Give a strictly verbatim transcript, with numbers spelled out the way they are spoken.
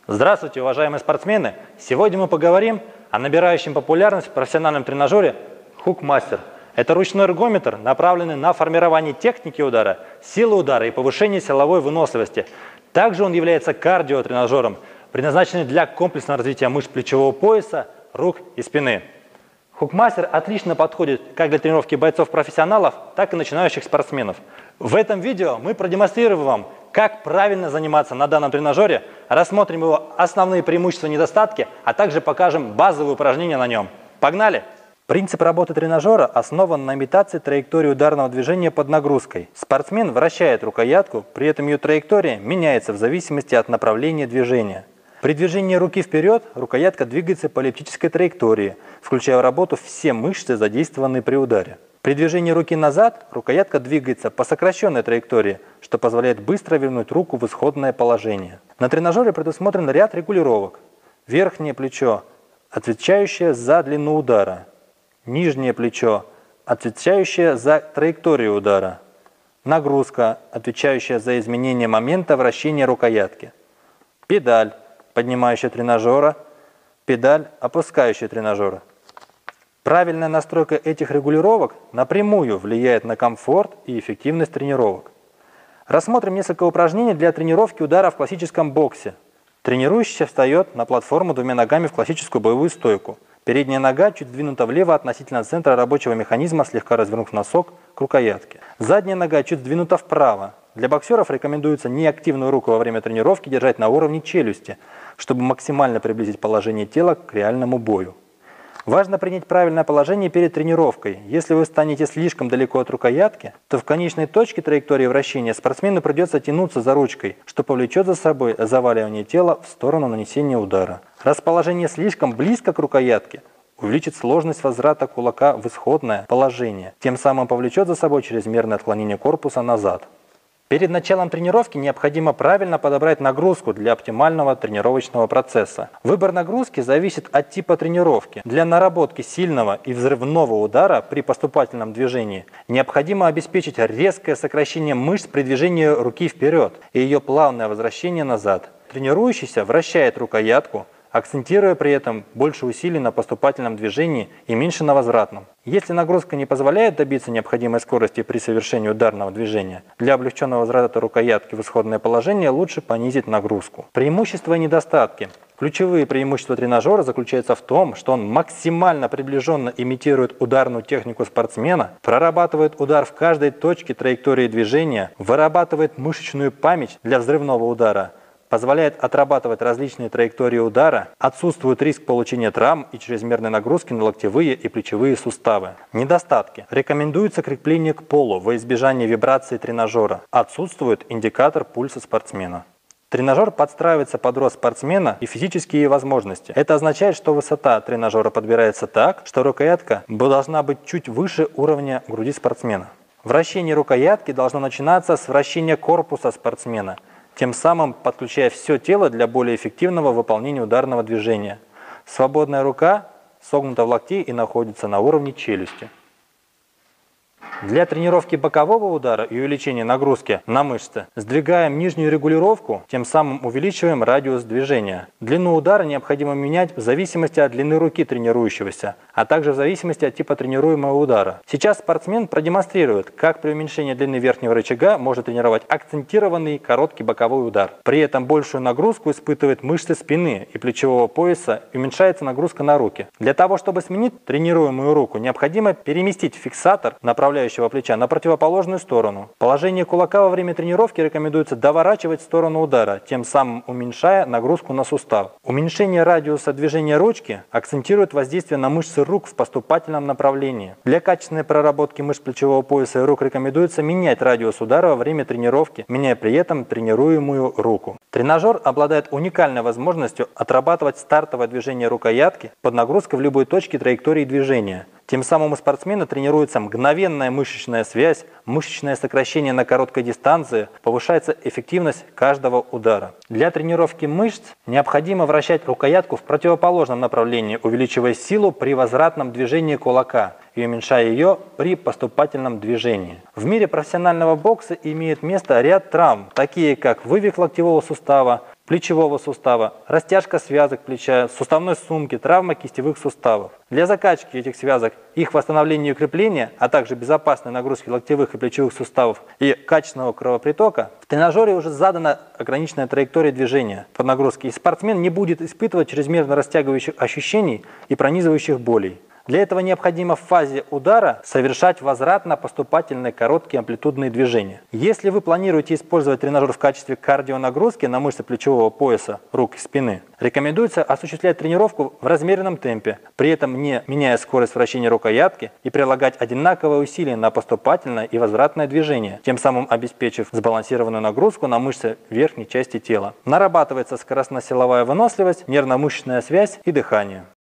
Здравствуйте, уважаемые спортсмены! Сегодня мы поговорим о набирающем популярность профессиональном тренажере Hookmaster. Это ручной эргометр, направленный на формирование техники удара, силы удара и повышение силовой выносливости. Также он является кардиотренажером, предназначенным для комплексного развития мышц плечевого пояса, рук и спины. Hookmaster отлично подходит как для тренировки бойцов-профессионалов, так и начинающих спортсменов. В этом видео мы продемонстрируем вам, как правильно заниматься на данном тренажере, рассмотрим его основные преимущества и недостатки, а также покажем базовые упражнения на нем. Погнали! Принцип работы тренажера основан на имитации траектории ударного движения под нагрузкой. Спортсмен вращает рукоятку, при этом ее траектория меняется в зависимости от направления движения. При движении руки вперед рукоятка двигается по эллиптической траектории, включая в работу все мышцы, задействованные при ударе. При движении руки назад рукоятка двигается по сокращенной траектории, что позволяет быстро вернуть руку в исходное положение. На тренажере предусмотрен ряд регулировок. Верхнее плечо, отвечающее за длину удара. Нижнее плечо, отвечающее за траекторию удара. Нагрузка, отвечающая за изменение момента вращения рукоятки. Педаль, поднимающая тренажера. Педаль, опускающая тренажера. Правильная настройка этих регулировок напрямую влияет на комфорт и эффективность тренировок. Рассмотрим несколько упражнений для тренировки удара в классическом боксе. Тренирующийся встает на платформу двумя ногами в классическую боевую стойку. Передняя нога чуть сдвинута влево относительно центра рабочего механизма, слегка развернув носок к рукоятке. Задняя нога чуть сдвинута вправо. Для боксеров рекомендуется неактивную руку во время тренировки держать на уровне челюсти, чтобы максимально приблизить положение тела к реальному бою. Важно принять правильное положение перед тренировкой. Если вы станете слишком далеко от рукоятки, то в конечной точке траектории вращения спортсмену придется тянуться за ручкой, что повлечет за собой заваливание тела в сторону нанесения удара. Расположение слишком близко к рукоятке увеличит сложность возврата кулака в исходное положение, тем самым повлечет за собой чрезмерное отклонение корпуса назад. Перед началом тренировки необходимо правильно подобрать нагрузку для оптимального тренировочного процесса. Выбор нагрузки зависит от типа тренировки. Для наработки сильного и взрывного удара при поступательном движении необходимо обеспечить резкое сокращение мышц при движении руки вперед и ее плавное возвращение назад. Тренирующийся вращает рукоятку, акцентируя при этом больше усилий на поступательном движении и меньше на возвратном. Если нагрузка не позволяет добиться необходимой скорости при совершении ударного движения, для облегченного возврата рукоятки в исходное положение лучше понизить нагрузку. Преимущества и недостатки. Ключевые преимущества тренажера заключаются в том, что он максимально приближенно имитирует ударную технику спортсмена, прорабатывает удар в каждой точке траектории движения, вырабатывает мышечную память для взрывного удара, позволяет отрабатывать различные траектории удара, отсутствует риск получения травм и чрезмерной нагрузки на локтевые и плечевые суставы. Недостатки. Рекомендуется крепление к полу во избежание вибрации тренажера. Отсутствует индикатор пульса спортсмена. Тренажер подстраивается под рост спортсмена и физические возможности. Это означает, что высота тренажера подбирается так, что рукоятка должна быть чуть выше уровня груди спортсмена. Вращение рукоятки должно начинаться с вращения корпуса спортсмена, тем самым подключая все тело для более эффективного выполнения ударного движения. Свободная рука согнута в локте и находится на уровне челюсти. Для тренировки бокового удара и увеличения нагрузки на мышцы сдвигаем нижнюю регулировку, тем самым увеличиваем радиус движения. Длину удара необходимо менять в зависимости от длины руки тренирующегося, а также в зависимости от типа тренируемого удара. Сейчас спортсмен продемонстрирует, как при уменьшении длины верхнего рычага можно тренировать акцентированный короткий боковой удар. При этом большую нагрузку испытывают мышцы спины и плечевого пояса и уменьшается нагрузка на руки. Для того, чтобы сменить тренируемую руку, необходимо переместить фиксатор направляющего плеча на противоположную сторону. Положение кулака во время тренировки рекомендуется доворачивать в сторону удара, тем самым уменьшая нагрузку на сустав. Уменьшение радиуса движения ручки акцентирует воздействие на мышцы рук в поступательном направлении. Для качественной проработки мышц плечевого пояса и рук рекомендуется менять радиус удара во время тренировки, меняя при этом тренируемую руку. Тренажер обладает уникальной возможностью отрабатывать стартовое движение рукоятки под нагрузкой в любой точке траектории движения. Тем самым у спортсмена тренируется мгновенная мышечная связь, мышечное сокращение на короткой дистанции, повышается эффективность каждого удара. Для тренировки мышц необходимо вращать рукоятку в противоположном направлении, увеличивая силу при возвратном движении кулака и уменьшая ее при поступательном движении. В мире профессионального бокса имеет место ряд травм, такие как вывих локтевого сустава, плечевого сустава, растяжка связок плеча, суставной сумки, травма кистевых суставов. Для закачки этих связок, их восстановления и укрепления, а также безопасной нагрузки локтевых и плечевых суставов и качественного кровопритока, в тренажере уже задана ограниченная траектория движения под нагрузки, и спортсмен не будет испытывать чрезмерно растягивающих ощущений и пронизывающих болей. Для этого необходимо в фазе удара совершать возвратно-поступательные короткие амплитудные движения. Если вы планируете использовать тренажер в качестве кардионагрузки на мышцы плечевого пояса, рук и спины, рекомендуется осуществлять тренировку в размеренном темпе, при этом не меняя скорость вращения рукоятки, и прилагать одинаковые усилия на поступательное и возвратное движение, тем самым обеспечив сбалансированную нагрузку на мышцы верхней части тела. Нарабатывается скоростно-силовая выносливость, нервно-мышечная связь и дыхание.